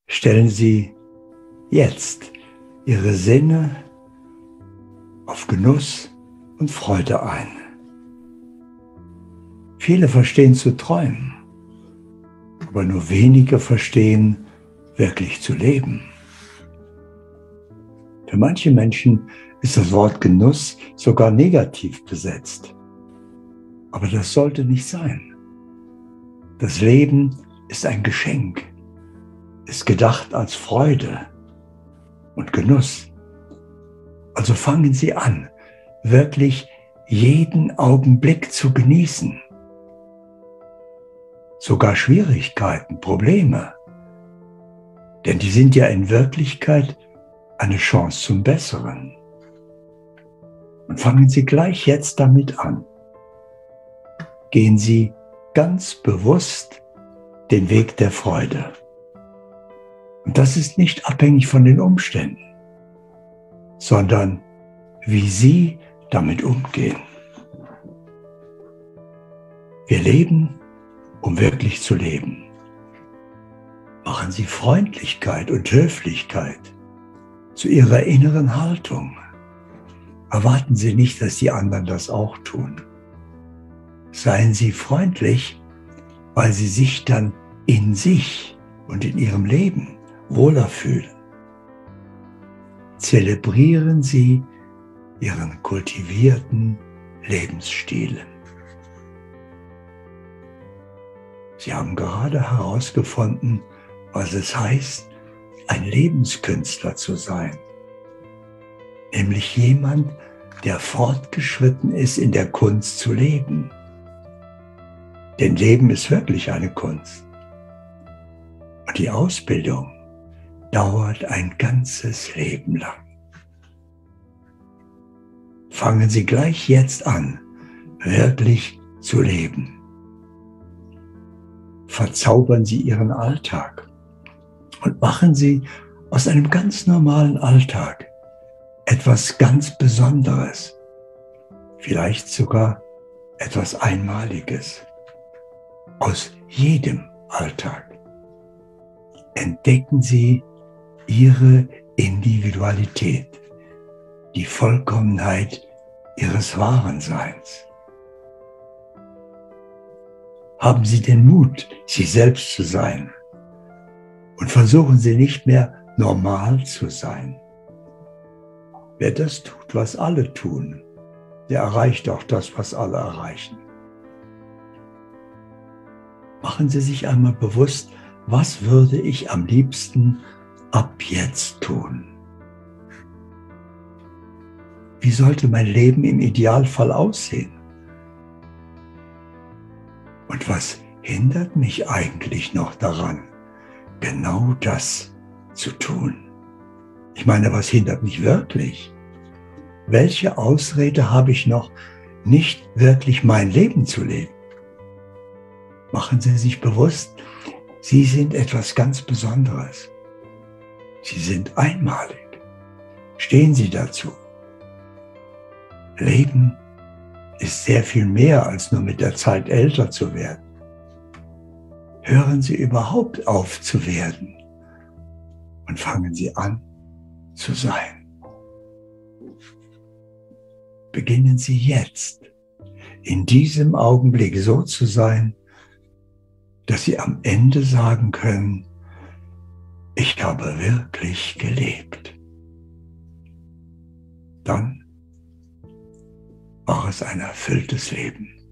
Stellen Sie jetzt Ihre Sinne auf Genuss und Freude ein. Viele verstehen zu träumen, aber nur wenige verstehen wirklich zu leben. Für manche Menschen ist das Wort Genuss sogar negativ besetzt. Aber das sollte nicht sein. Das Leben ist ein Geschenk, ist gedacht als Freude und Genuss. Also fangen Sie an, wirklich jeden Augenblick zu genießen. Sogar Schwierigkeiten, Probleme. Denn die sind ja in Wirklichkeit eine Chance zum Besseren. Und fangen Sie gleich jetzt damit an. Gehen Sie ganz bewusst den Weg der Freude. Und das ist nicht abhängig von den Umständen, sondern wie Sie damit umgehen. Wir leben, um wirklich zu leben. Machen Sie Freundlichkeit und Höflichkeit zu Ihrer inneren Haltung. Erwarten Sie nicht, dass die anderen das auch tun. Seien Sie freundlich, weil Sie sich dann in sich und in Ihrem Leben wohler fühlen. Zelebrieren Sie Ihren kultivierten Lebensstil. Sie haben gerade herausgefunden, was es heißt, ein Lebenskünstler zu sein. Nämlich jemand, der fortgeschritten ist in der Kunst zu leben. Denn Leben ist wirklich eine Kunst. Und die Ausbildung dauert ein ganzes Leben lang. Fangen Sie gleich jetzt an, wirklich zu leben. Verzaubern Sie Ihren Alltag und machen Sie aus einem ganz normalen Alltag etwas ganz Besonderes, vielleicht sogar etwas Einmaliges. Aus jedem Alltag entdecken Sie Ihre Individualität, die Vollkommenheit Ihres wahren Seins. Haben Sie den Mut, Sie selbst zu sein und versuchen Sie nicht mehr normal zu sein. Wer das tut, was alle tun, der erreicht auch das, was alle erreichen. Machen Sie sich einmal bewusst, was würde ich am liebsten ab jetzt tun? Wie sollte mein Leben im Idealfall aussehen? Und was hindert mich eigentlich noch daran, genau das zu tun? Ich meine, was hindert mich wirklich? Welche Ausrede habe ich noch, nicht wirklich mein Leben zu leben? Machen Sie sich bewusst, Sie sind etwas ganz Besonderes. Sie sind einmalig. Stehen Sie dazu. Leben ist sehr viel mehr, als nur mit der Zeit älter zu werden. Hören Sie überhaupt auf zu werden und fangen Sie an zu sein. Beginnen Sie jetzt, in diesem Augenblick so zu sein, dass Sie am Ende sagen können, ich habe wirklich gelebt. Dann war es ein erfülltes Leben.